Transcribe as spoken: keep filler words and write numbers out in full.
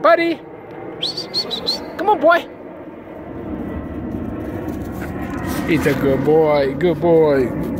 buddy. Come on, boy. He's a good boy. Good boy.